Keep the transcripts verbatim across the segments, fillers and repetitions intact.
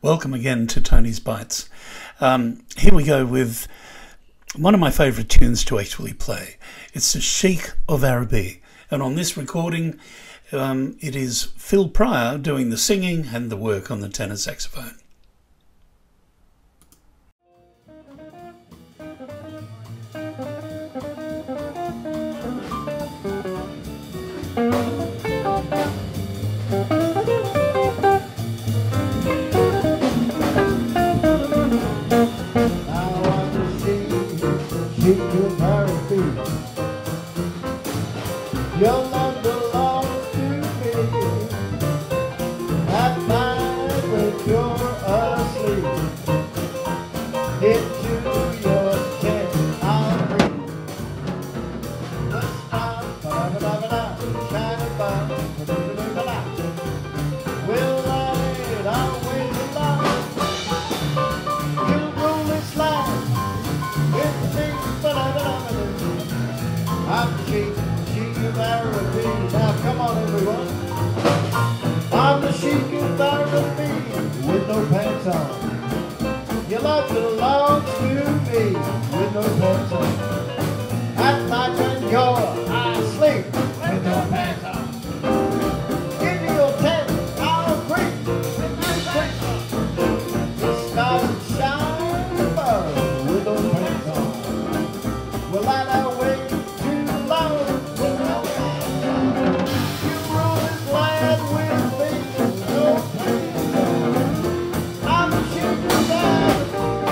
Welcome again to Tony's Bites. Um, here we go with one of my favourite tunes to actually play. It's the Sheik of Araby, and on this recording um, it is Phil Pryor doing the singing and the work on the tenor saxophone. Sheik of Araby, your love belongs to me. At night when you're asleep, into your tent I'll bring the stars, ba-da-ba-da-ba-da, shine above, ba-da-ba-da-ba-da, will light our way to love. You'll roll and slide with me. I'm the Sheik, Sheik of Araby. Now come on everyone. I'm the Sheik of Araby with no pants on. Your love belongs to me with no pants on. At night when you're asleep with no pants on. Into your tent I'll creep with no pants on. The stars shine above with no pants on. We'll light our way to love with no pants on. You rule this land with me with no pants on. I'm the Sheik of Araby.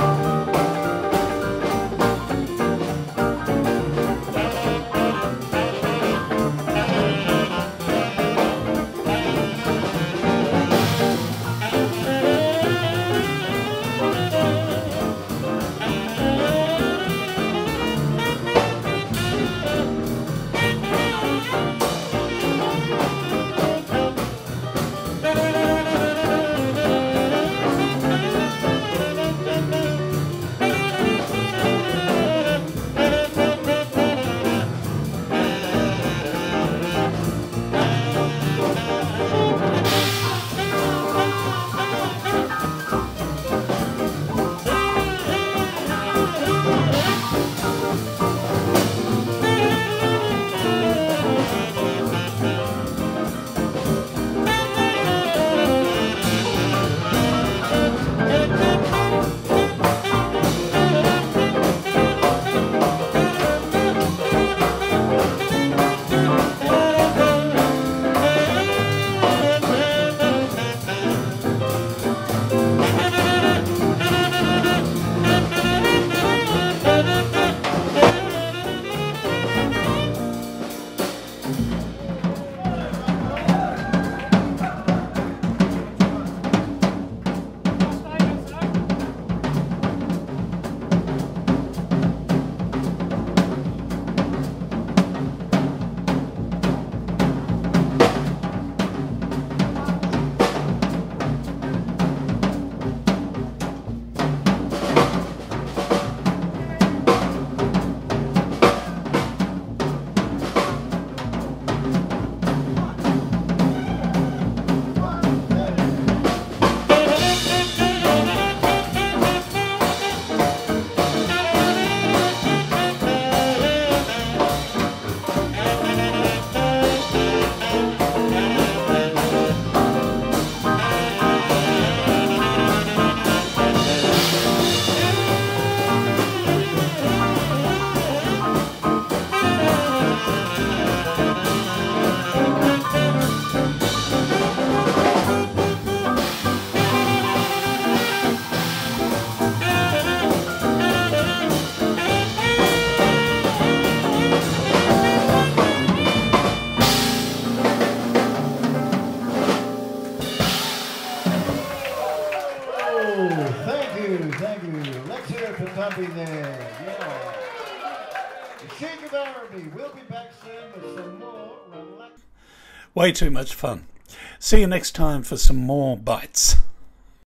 Thank you. Let's hear it for Tubby there. Yeah. The Sheik of Araby. We'll be back soon with some more relaxed. Way too much fun. See you next time for some more bites.